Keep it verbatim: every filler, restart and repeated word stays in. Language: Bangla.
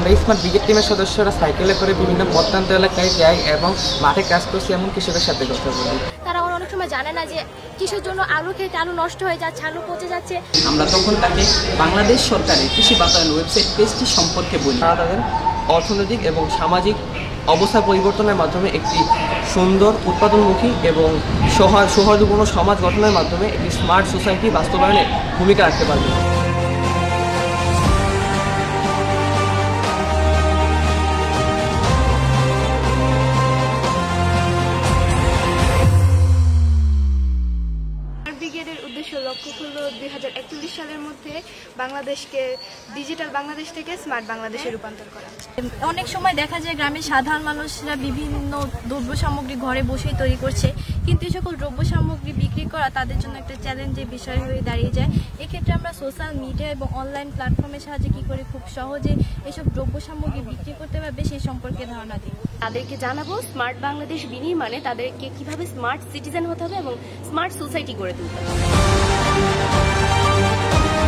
আমরা স্মার্ট ব্রিগেড টিমের সদস্যরা সাইকেলে করে বিভিন্ন প্রত্যন্ত এলাকায় যাই এবং মাঠে কাজ করছি এমন কৃষকের সাথে কথা বলি। তারা অনেক সময় জানে না যে কিসের জন্য আলু খেতে আলু নষ্ট হয়ে যাচ্ছে, আলু পচে যাচ্ছে। আমরা তখন তাকে বাংলাদেশ সরকারের কৃষি বাতায়ন ওয়েবসাইট পেজটি সম্পর্কে বলি। তারা তাদের অর্থনৈতিক এবং সামাজিক অবস্থা পরিবর্তনের মাধ্যমে একটি সুন্দর উৎপাদনমুখী এবং সৌহার্দ্যপূর্ণ সমাজ গঠনের মাধ্যমে একটি স্মার্ট সোসাইটি বাস্তবায়নে ভূমিকা রাখতে পারবে। ব্রিগেডের উদ্দেশ্য লক্ষ্য হলো দুই হাজার একচল্লিশ সালের মধ্যে বাংলাদেশকে ডিজিটাল বাংলাদেশ থেকে স্মার্ট বাংলাদেশে রূপান্তর করা। অনেক সময় দেখা যায় গ্রামের সাধারণ মানুষরা বিভিন্ন দ্রব্য সামগ্রী ঘরে বসেই তৈরি করছে, কিন্তু এই সকল দ্রব্য সামগ্রী বিক্রি করা তাদের জন্য একটা চ্যালেঞ্জের বিষয় হয়ে দাঁড়িয়ে যায়। এক্ষেত্রে আমরা সোশ্যাল মিডিয়া এবং অনলাইন প্ল্যাটফর্মের সাহায্যে কী করে খুব সহজে এসব দ্রব্য সামগ্রী বিক্রি করতে পারবে সেই সম্পর্কে ধারণা দিই। তাদেরকে জানাবো স্মার্ট বাংলাদেশ বিনির্মাণে তাদেরকে কিভাবে স্মার্ট সিটিজেন হতে হবে এবং স্মার্ট সোসাইটি গড়ে তুলতে হবে।